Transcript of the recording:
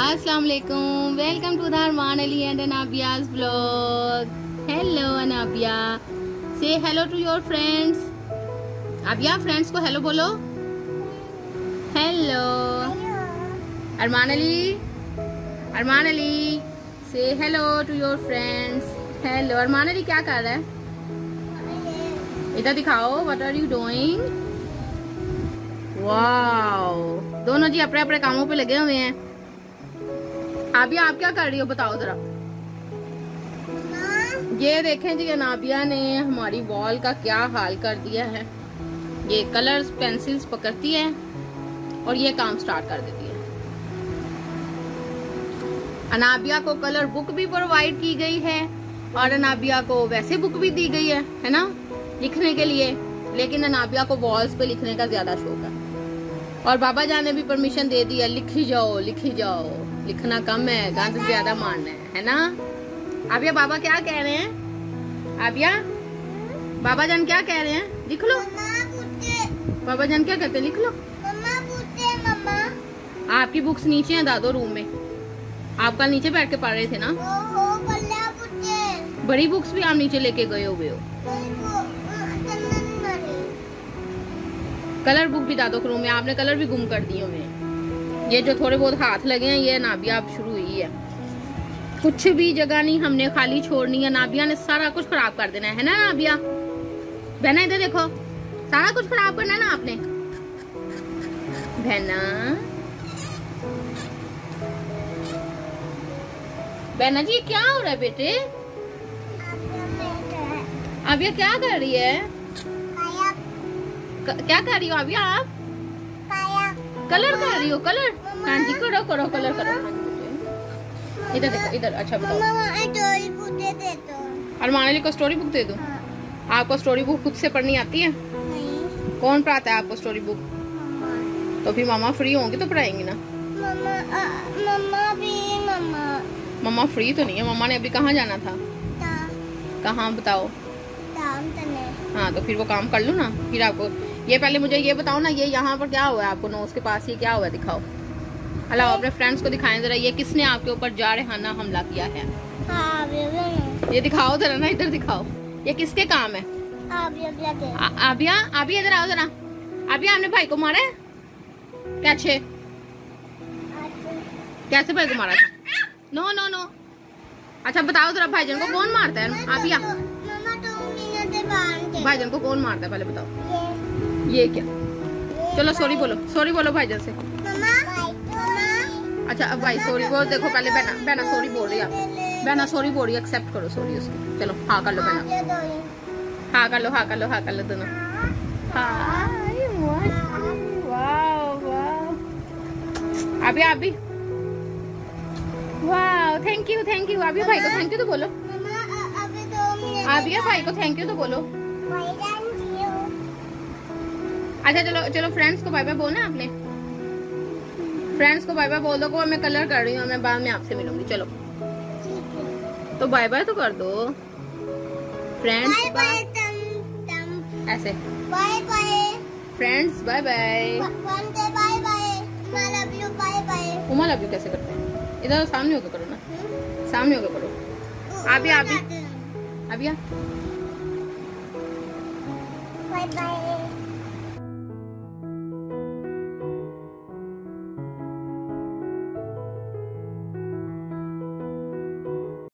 अस्सलाम वालेकुम, welcome to the Arman Ali and Anabia's vlog. Hello Anabia, से hello to your friends. Abia friends को हेलो बोलो। हेलो अरमान अली से hello to your friends. Hello Arman Ali क्या कर रहा है? इधर दिखाओ, what are you doing? Wow, दोनों जी अपने अपने कामों पे लगे हुए हैं। आबिया आप क्या कर रही हो बताओ जरा। ये देखें जी, अनाबिया ने हमारी वॉल का क्या हाल कर दिया है। ये कलर्स पेंसिल्स पकड़ती है और ये काम स्टार्ट कर देती है। अनाबिया को कलर बुक भी प्रोवाइड की गई है और अनाबिया को वैसे बुक भी दी गई है ना, लिखने के लिए। लेकिन अनाबिया को वॉल्स पे लिखने का ज्यादा शौक है और बाबा जान ने भी परमिशन दे दी है, लिखी जाओ लिखी जाओ। लिखना कम है, गंद ज्यादा मारना है ना। आबिया बाबा क्या कह रहे हैं? आबिया बाबा जान क्या कह रहे हैं? लिख लो। बाबा जान क्या कहते हैं? लिख लो। आपकी बुक्स नीचे हैं दादो रूम में। आप कल नीचे बैठ के पढ़ रहे थे ना। बड़ी बुक्स भी आप नीचे लेके गए हुए हो। कलर बुक भी दादो के रूम में, आपने कलर भी गुम कर दिए हुए। ये जो थोड़े बहुत हाथ लगे हैं ये नाबिया अब शुरू हुई है। कुछ भी जगह नहीं हमने खाली छोड़नी है। नाबिया ने सारा कुछ खराब कर देना है ना नाबिया? बहना इधर देखो, सारा कुछ खराब करना है ना आपने। बहना बहना जी क्या हो रहा है बेटे? आबिया क्या कर रही है? क्या कर रही हो अभी आप? कलर कर रही हो? कलर हाँ जी, करो करो कलर करो। इधर देखो इधर। अच्छा बताओ, अरमान अली को स्टोरी बुक दे दूं? आपको स्टोरी बुक खुद से पढ़नी आती है? नहीं। कौन पढ़ाता है आपको स्टोरी बुक? तो फिर मामा फ्री होंगी तो पढ़ाएंगी ना। मामा फ्री तो नहीं है। मामा ने अभी कहाँ जाना था? कहाँ बताओ? हाँ तो फिर वो काम कर लो ना। फिर आपको ये पहले मुझे ये बताओ ना, ये यहाँ पर क्या हुआ है आपको नोज के पास? ये क्या हुआ है दिखाओ। अल्लाह अपने फ्रेंड्स को दिखाएं जरा, ये किसने आपके ऊपर जारहाना हमला किया है? ये दिखाओ जरा ना, इधर दिखाओ। ये किसके काम है? आबिया आबिया इधर आओ जरा। आबिया आपने भाई को मारा है? कैसे कैसे भाई को मारा था? No no no. अच्छा बताओ जरा, भाईजान को कौन मारता है? आबिया भाईजान को कौन मारता है पहले बताओ। ये क्या? चलो सॉरी बोलो, सॉरी बोलो भाईजान से। अच्छा अब भाई सॉरी बोल। देखो पहले बहना बहना सॉरी बोल रही है। आप बहना सॉरी बोल रही है, एक्सेप्ट करो सॉरी उसकी। चलो हाँ कर लो बहना, हाँ कर लो हाँ कर लो हाँ कर लो दोनों। हाँ अभी आप भी वाह, थैंक यू थैंक यू। अभी भाई को थैंक यू तो बोलो। अभी भाई को थैंक यू तो बोलो। अच्छा चलो चलो फ्रेंड्स को बाय बाय बोलना आपने। फ्रेंड्स को बाय बाय बोल दो को मैं कलर कर रही हूँ, मैं बाद में आपसे मिलूंगी। चलो तो बाय बाय तो कर दो फ्रेंड्स। ऐसे bye bye friends, bye bye. उमा लव यू कैसे करते हैं? इधर सामने होकर करो ना, सामने होकर करो। अभी अभी अभी बाय बाय।